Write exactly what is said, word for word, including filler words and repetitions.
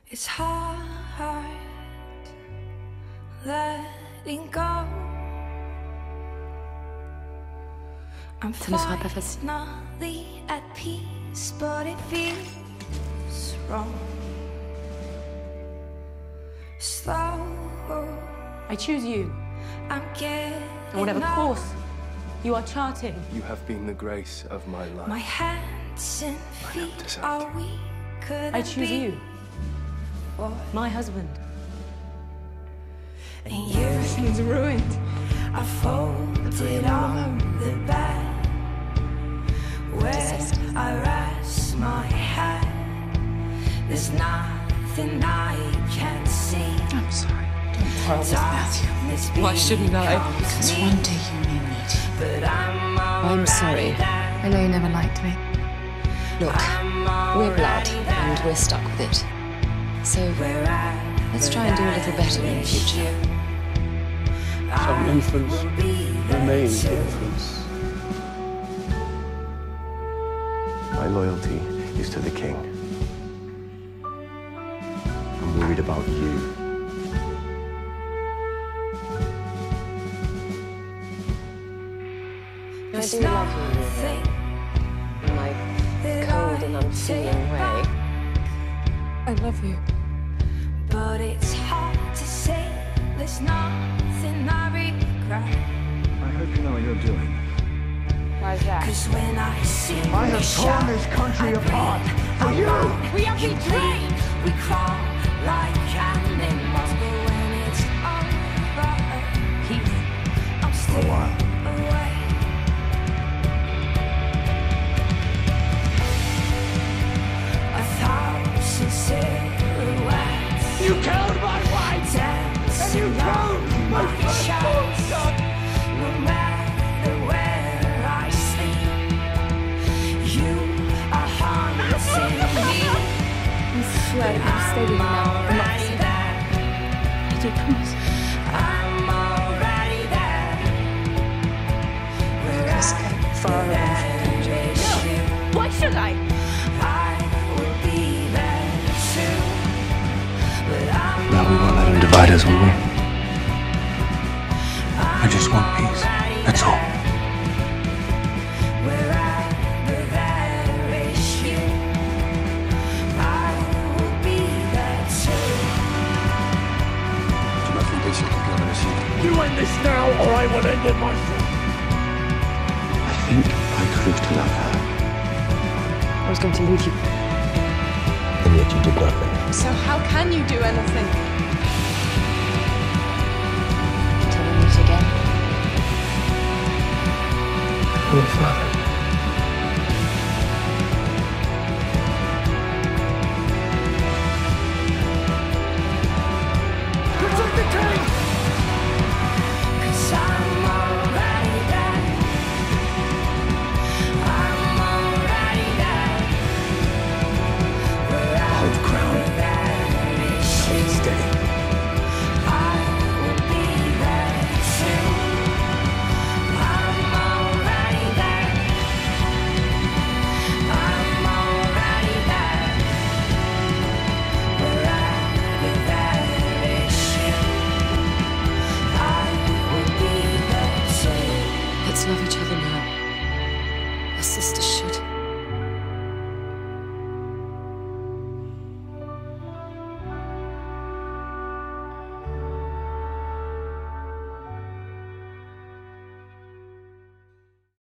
It's hard letting go. I'm finally at peace, but it feels wrong. Slow. I choose you. I'm getting And whatever course you are charting, You have been the grace of my life. my hands and feet are weaker. I choose you, my husband. And you She's ruined. I folded on the bed where I rest my head. There's nothing I can see. I'm sorry. Don't quarrel with Matthew. Why shouldn't I? Because one day you may meet. But I'm, I'm sorry. I know you never liked me. Look, we're blood, and we're stuck with it. So, let's try and do a little better in the future. Some infants remain infants. My loyalty is to the king. I'm worried about you. I do love you, in my cold and unfeeling way. I love you. But it's hard to say. There's nothing I regret. I hope you know what you're doing. Why's that? Cause when I see I have torn this country apart for you! We are betrayed! We crawl like animals, but when it's over, Peace. I'm For a still while. away. A thousand silhouettes. You killed my wife! And you killed my firstborn son! No matter where I sleep, you are haunting me. I swear that I'll stay with you now. I'm not Already there. I do promise. I'm already there. Just get far away from the country. Why should I? I will be there too. But I'm Now we won't let him divide us, will we? I just want peace. That's all. wherever there is you. I will be there too. Tu m'as trompé sur ton cœur de l'acier. You end this now, or I will end it myself! I think I proved to love her. I was going to leave you. And yet you did nothing. So how can you do anything? Until we meet again. Your father.